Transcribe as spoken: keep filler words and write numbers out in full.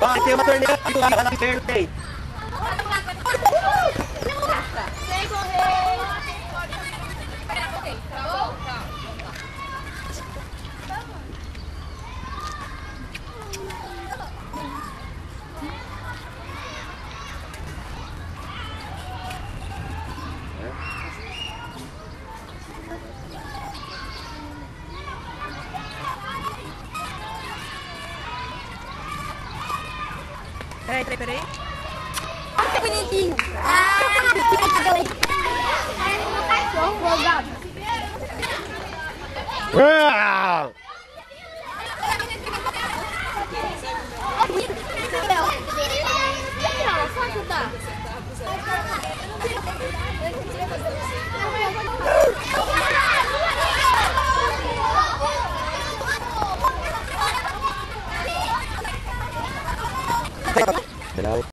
Vai ter uma torneira aqui lá no inferno, tem. Sem correr. Peraí, peraí, peraí. Olha que bonitinho. Ah, um cachorro folgado. Ah! Só ajudar. Bravo.